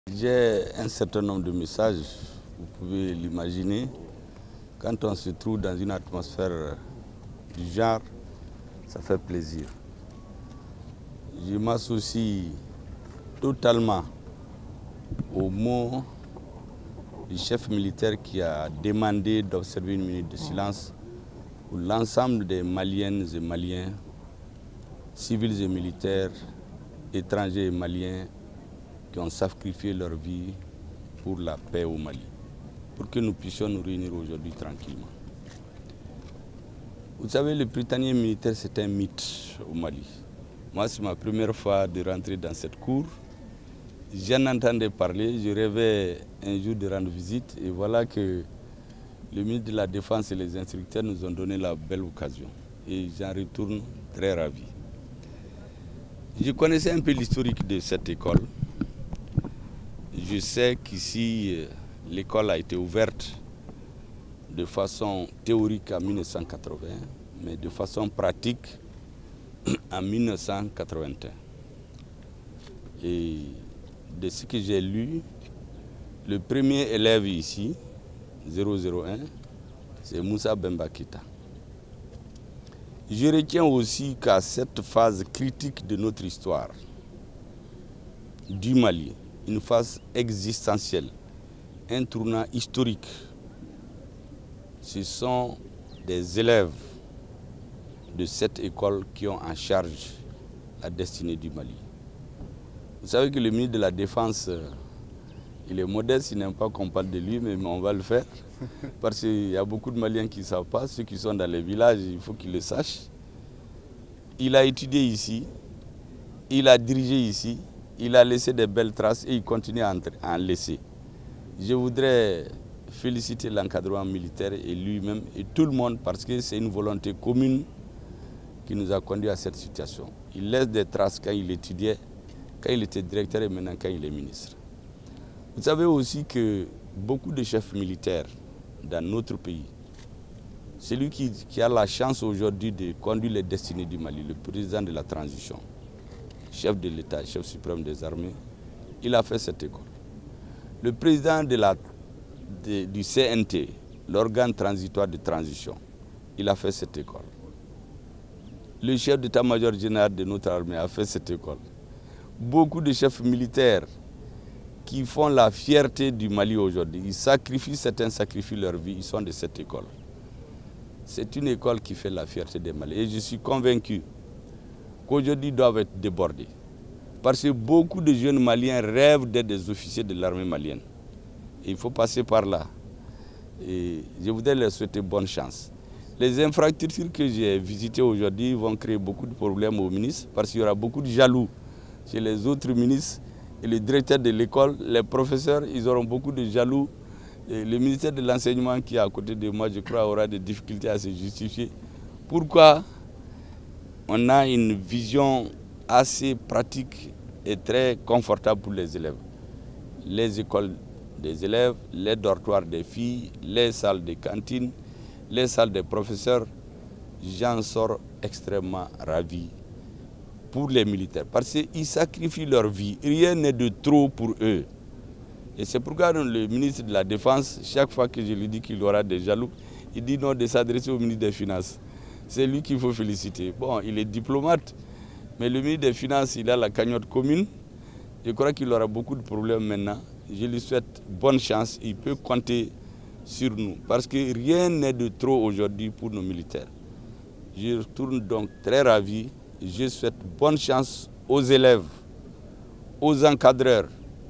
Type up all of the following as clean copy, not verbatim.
J'ai un certain nombre de messages, vous pouvez l'imaginer. Quand on se trouve dans une atmosphère du genre, ça fait plaisir. Je m'associe totalement au mot du chef militaire qui a demandé d'observer une minute de silence pour l'ensemble des Maliennes et Maliens, civils et militaires, étrangers et Maliens, qui ont sacrifié leur vie pour la paix au Mali, pour que nous puissions nous réunir aujourd'hui tranquillement. Vous savez, le prytanée militaire, c'est un mythe au Mali. Moi, c'est ma première fois de rentrer dans cette cour. J'en entendais parler, je rêvais un jour de rendre visite, et voilà que le ministre de la Défense et les instructeurs nous ont donné la belle occasion. Et j'en retourne très ravi. Je connaissais un peu l'historique de cette école. Je sais qu'ici, l'école a été ouverte de façon théorique en 1980, mais de façon pratique en 1981. Et de ce que j'ai lu, le premier élève ici, 001, c'est Moussa Bembakita. Je retiens aussi qu'à cette phase critique de notre histoire, du Mali, une phase existentielle, un tournant historique, ce sont des élèves de cette école qui ont en charge la destinée du Mali. Vous savez que le ministre de la Défense, il est modeste, il n'aime pas qu'on parle de lui, mais on va le faire. Parce qu'il y a beaucoup de Maliens qui ne savent pas, ceux qui sont dans les villages, il faut qu'ils le sachent. Il a étudié ici, il a dirigé ici, il a laissé des belles traces et il continue à en laisser. Je voudrais féliciter l'encadrement militaire et lui-même et tout le monde parce que c'est une volonté commune qui nous a conduit à cette situation. Il laisse des traces quand il étudiait, quand il était directeur et maintenant quand il est ministre. Vous savez aussi que beaucoup de chefs militaires dans notre pays, celui qui a la chance aujourd'hui de conduire les destinées du Mali, le président de la transition, chef de l'État, chef suprême des armées, il a fait cette école. Le président du CNT, l'organe transitoire de transition, il a fait cette école. Le chef d'état-major général de notre armée a fait cette école. Beaucoup de chefs militaires qui font la fierté du Mali aujourd'hui, ils sacrifient, certains sacrifient leur vie, ils sont de cette école. C'est une école qui fait la fierté des Maliens. Et je suis convaincu qu'aujourd'hui ils doivent être débordés. Parce que beaucoup de jeunes Maliens rêvent d'être des officiers de l'armée malienne. Et il faut passer par là. Et je voudrais leur souhaiter bonne chance. Les infrastructures que j'ai visitées aujourd'hui vont créer beaucoup de problèmes aux ministres parce qu'il y aura beaucoup de jaloux chez les autres ministres et le directeur de l'école, les professeurs, ils auront beaucoup de jaloux. Et le ministère de l'enseignement qui est à côté de moi, je crois, aura des difficultés à se justifier. Pourquoi on a une vision assez pratique et très confortable pour les élèves. Les écoles des élèves, les dortoirs des filles, les salles de cantine, les salles des professeurs, j'en sors extrêmement ravi pour les militaires. Parce qu'ils sacrifient leur vie, rien n'est de trop pour eux. Et c'est pourquoi le ministre de la Défense, chaque fois que je lui dis qu'il aura des jaloux, il dit non de s'adresser au ministre des Finances. C'est lui qu'il faut féliciter. Bon, il est diplomate, mais le ministre des Finances, il a la cagnotte commune. Je crois qu'il aura beaucoup de problèmes maintenant. Je lui souhaite bonne chance. Il peut compter sur nous. Parce que rien n'est de trop aujourd'hui pour nos militaires. Je retourne donc très ravi. Je souhaite bonne chance aux élèves, aux encadreurs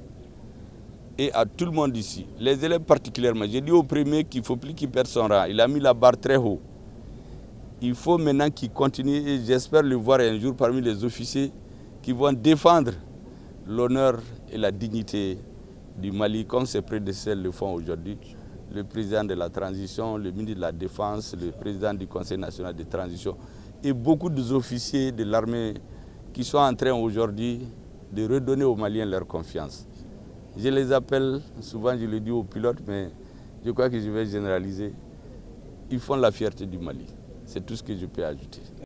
et à tout le monde ici. Les élèves particulièrement. J'ai dit au premier qu'il ne faut plus qu'il perde son rang. Il a mis la barre très haut. Il faut maintenant qu'il continue et j'espère le voir un jour parmi les officiers qui vont défendre l'honneur et la dignité du Mali comme ses prédécesseurs le font aujourd'hui. Le président de la transition, le ministre de la Défense, le président du Conseil national de transition et beaucoup d'officiers de l'armée qui sont en train aujourd'hui de redonner aux Maliens leur confiance. Je les appelle, souvent je le dis aux pilotes, mais je crois que je vais généraliser. Ils font la fierté du Mali. C'est tout ce que je peux ajouter.